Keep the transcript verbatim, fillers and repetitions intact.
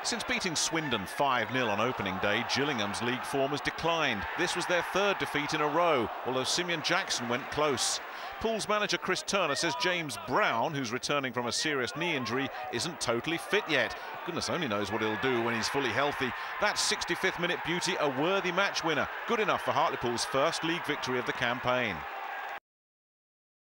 Since beating Swindon five nil on opening day, Gillingham's league form has declined. This was their third defeat in a row, although Simeon Jackson went close. Pool's manager Chris Turner says James Brown, who's returning from a serious knee injury, isn't totally fit yet. Goodness only knows what he'll do when he's fully healthy. That sixty-fifth minute beauty, a worthy match winner. Good enough for Hartlepool's first league victory of the campaign.